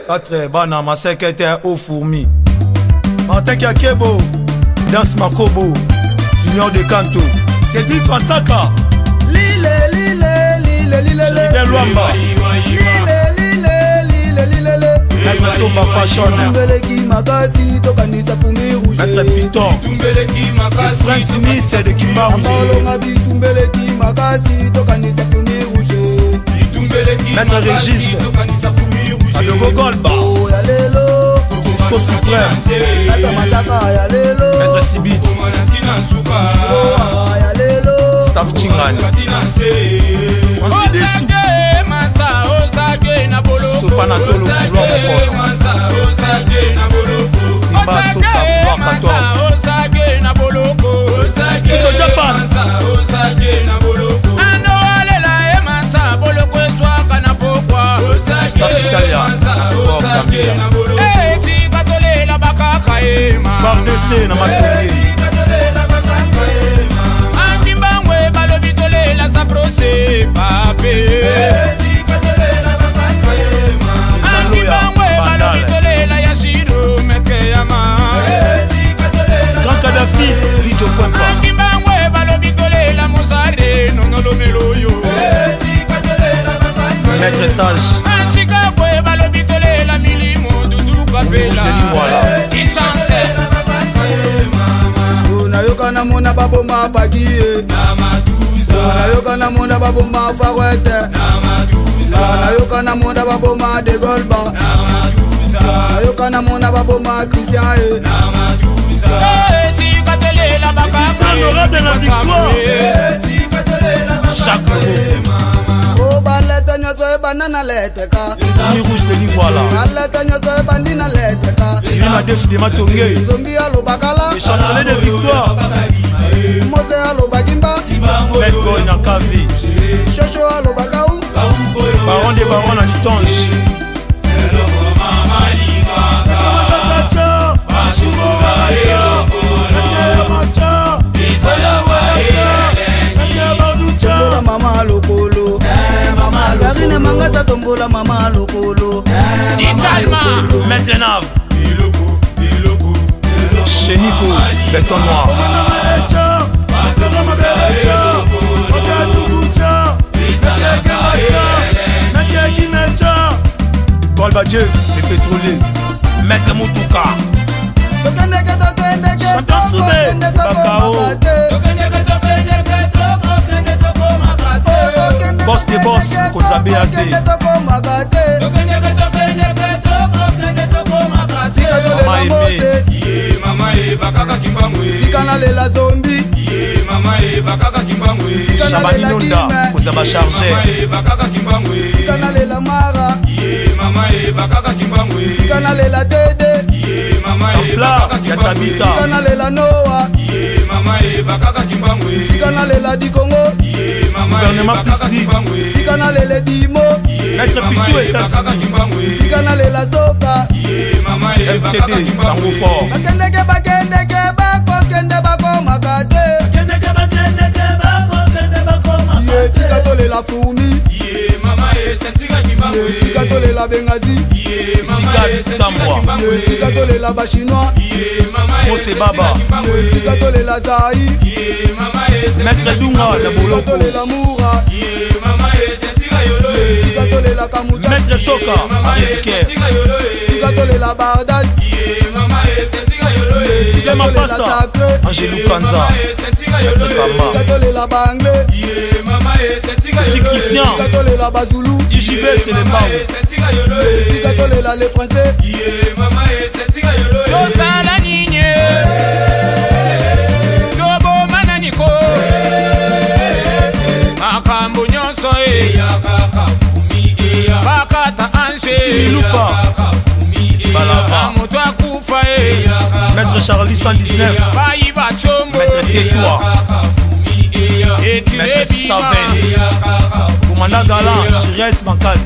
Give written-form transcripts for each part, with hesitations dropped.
4 bana masekete au fourmi. Martin Kakebo, Danse Makobo, Junior de Kanto, Cédric Fransaka, Lile Julien Luamba, Maître Tomba Fashion, Maître Piton, Frank Smith de Kimba Rouge, Maître Régis, Adogo Golba, Cisco Suprême, Maître Sibit, Staff Chingani, Ansi Dessou, Sopanatolo Couloir Imba Sosa Couloir 14, Kito Japan, Staff Italia, Sport Gambia, Bardessé na Matonge, Andimbangwe balobitole la sabrose pape. Andimbangwe balobitole la yashiro mekeyama. Grand Kadhafi, Lidio Kwempa, Andimbangwe balobitole la mozare nongolo meloyo. Maître Sage, Anchikakwe balobitole la milimo dudu kapela. Inchanse. Unayokana mona babo mapagie Unayokana mona babo mafa weste Unayokana mona babo ma de golba Unayokana mona babo ma Christian Tikatelela baka. honorable la victoire, chaque mot, O baleta nyoso e banana leteka Ni Rouge de Lingwala, Baleta nyoso e bandina leteka Vina Desu de Matonge, Zombi alo bakala le chancelier de victoire, Mose alo bagimba Maître Boy Nakavi, Shosho alo bakau Baron des barons en Litange, Mama lokolo Karine mangasa tombola mama lokolo Italma. Maître Nav, Chénico, Béton Noir, Golba Dieu, le pétrolier, Maître Moutouka, Champion Soubé, Bakao, Boss des boss, Kozabe Ate, Mama Aimé, Tikana lela zombi Chabani Nonda, Kotaba Chargé, Tikana lela mara Tikana lela dede Templar, Yatabita, Tikana lela noa Tikana lela dikongo Gouvernement plus 10, Tikana lele dimo Maître Pichou et Tassi, Tikana lela soka MTD, Tango Fort, Bakendeke bako kende bako makate Ye tika tole la fumi Ye tika tole la bengazi Tika Tambwa, Ye tika tole la bachinois Mose Baba, Ye tika tole la zaï Maître Dunga, la Tika Boloko, tole la moura Tika tole la kamucha Maître Soka, Ariké, Tika tole la bardade Tika Clément tole la Passa, sacré Angélou Kanza, Maître Tika Kama, tole la bangle Petit Christian, Tika tole la bazoulou IJB c'est les Mbao, Tika tole la les français Tosala ninye. Tobo mananiko. Makambo nyonso e. Bakata anje. Timilupa, Balava, Moto akufa e. Maître Charlie 119, Bayi bachombo. Maître Tétois, Maître Savent, Commandant Galant, Jires Bankal,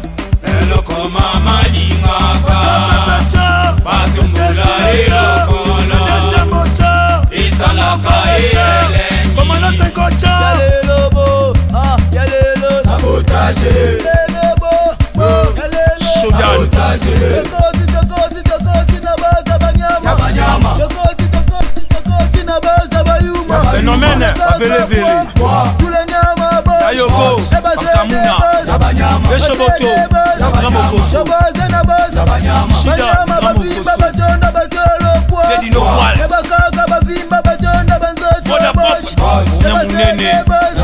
Commandant Senkocha, Sabotage, Shodan, Vele Ayoko Akamuna Eshoboto Ramokoso Shida Ramokoso Dedino Kwal Moda Pop Nyamunene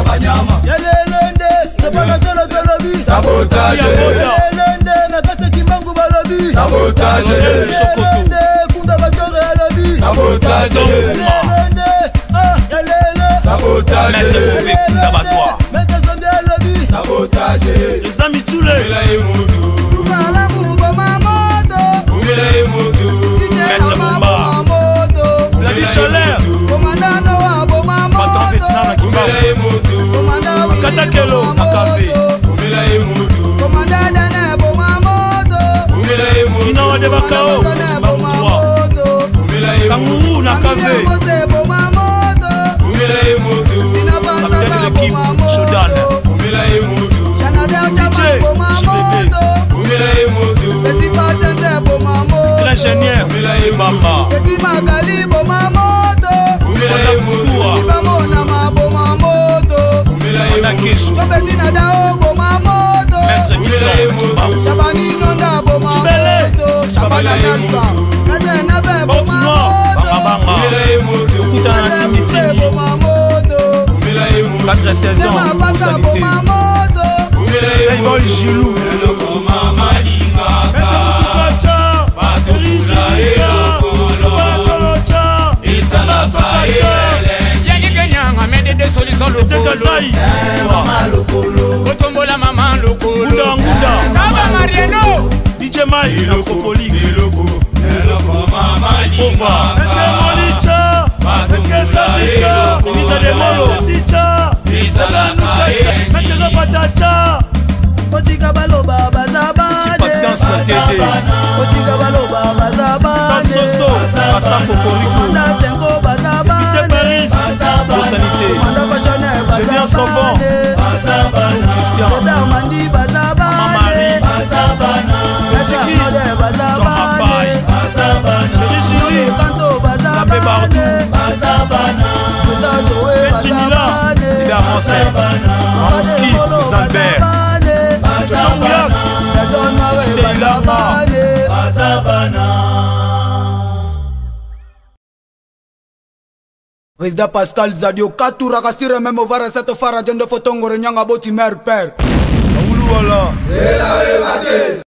Sabotage Sabotage Sabotage Sabotage Sabotage les amis Toulé Maître Bomba Vladi Chalère Patron Vietnam na Kimba Katakelo Akave Inawa de Bakao Bamutua Kanguru na Kave Capitaine de l'équipe Shodan DJ JBB L'ingénieur Bamba Nakeshu Maître Bison Chibele Portunois Bangabanga Okutana Timitimi 4 saisons pour sanité Aïbol Gilou Otombola maman lokolo Ngunda Kaba Mariano DJ Mai Acropolix Ova Nita de Molo Tita Metero Patata Otika baloba bazabane Patience na TD Otika baloba bazabane Soso Assa Pokoriko Nasengo bazabane Paris Pour sanité Julien Sauvant Christian Mandi bazabane Maman Marie Tiki Jean Mafai Chéri Labé Bardou Petrinila Ida Rancet Ramoski Les Albert John Wiax C'est Ilama Wisda Pascal Zadio Katura Kasire Memo Vara Sato Fara Jendo Fotongo Renyanga Boti Mer Per Aoulou Wala